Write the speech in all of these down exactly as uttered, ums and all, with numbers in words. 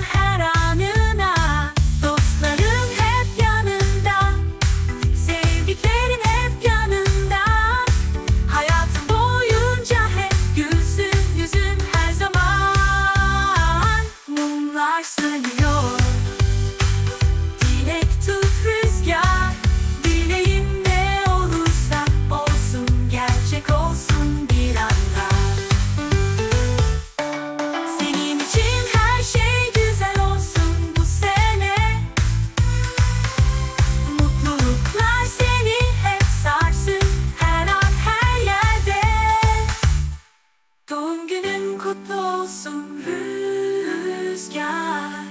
her anına. Dostların hep yanında, sevdiklerin hep yanında. Hayatın boyunca hep gülsün yüzün her zaman. Mumlar sönüyor, dilek tut rüzgar. Dileğin ne olursa olsun, gerçek olsun bir anda. Senin için her şey güzel olsun bu sene. Mutluluklar seni hep sarsın her an her yerde. Doğum günün kutlu olsun Rüzgar.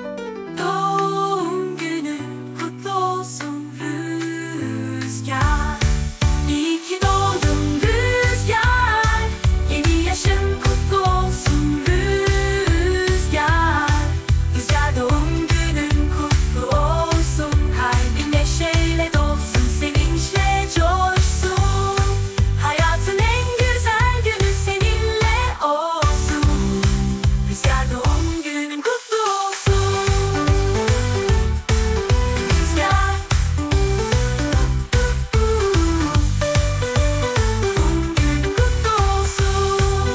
Doğum günün kutlu olsun Rüzgar. İyi ki doğdun Rüzgar. Yeni yaşın kutlu olsun Rüzgar. Rüzgar doğum günün kutlu olsun. Kalbin neşeyle dolsun, sevinçle coşsun. Hayatın en güzel günü seninle olsun. Rüzgar doğum günün kutlu olsun. Rüzgar. Doğum günün kutlu olsun.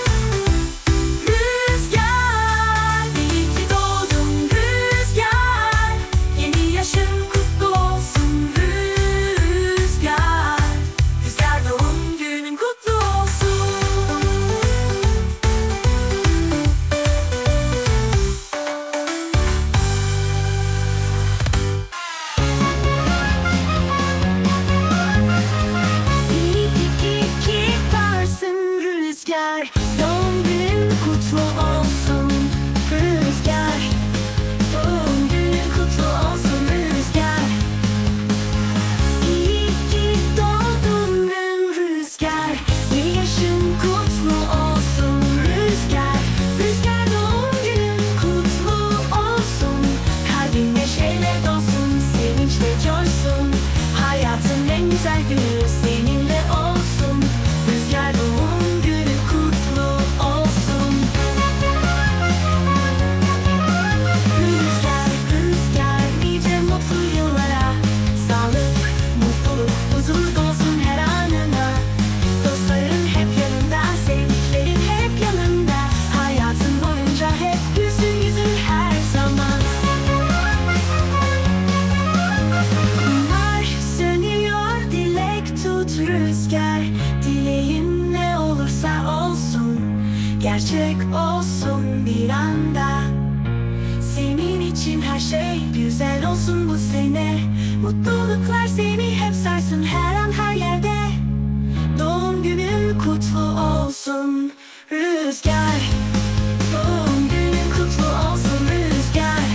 Rüzgar. İyi ki doğdun Rüzgar. Yeni yaşın kutlu olsun Rüzgar. Rüzgar doğum günün kutlu olsun. İyi ki, iyi ki varsın Rüzgar. Doğum günün kutlu olsun Rüzgar. Doğum günün kutlu olsun Rüzgar. İyi ki doğdun Rüzgar. Yeni yaşın kutlu olsun Rüzgar. Rüzgar doğum günün kutlu olsun. Kalbin neşeyle dolsun, sevinçle coşsun. Hayatın en güzel günü seninle olsun. Rüzgar doğum günü kutlu olsun. Rüzgar, rüzgar nice mutlu yıllara. Sağlık, mutluluk, huzur dolsun her anına. Dostların hep yanında, sevdiklerin hep yanında. Hayatın boyunca hep gülsün yüzün her zaman. Mumlar sönüyor, dilek tut rüzgar. Dileğin ne olursa olsun, gerçek olsun bir anda. Senin için her şey güzel olsun bu sene. Mutluluklar seni hep sarsın her an her yerde. Doğum günün kutlu olsun Rüzgar. Doğum günün kutlu olsun Rüzgar.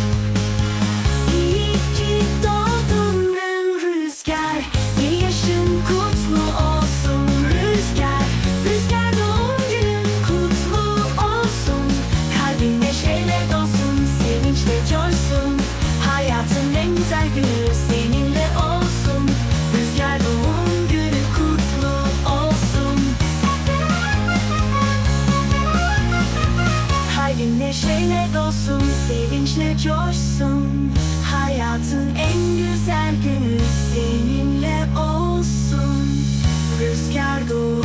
İyi ki doğdun Rüzgar. Yeni yaşın kutlu olsun Rüzgar. Rüzgar doğum günün kutlu olsun. Kalbin neşeyle dolsun, sevinçle coşsun. Hayatın en güzel günü seninle olsun. Rüzgar doğum günü kutlu olsun. Kalbin neşeyle dolsun, sevinçle coşsun. Hayatın en güzel günü seninle olsun. Rüzgar doğum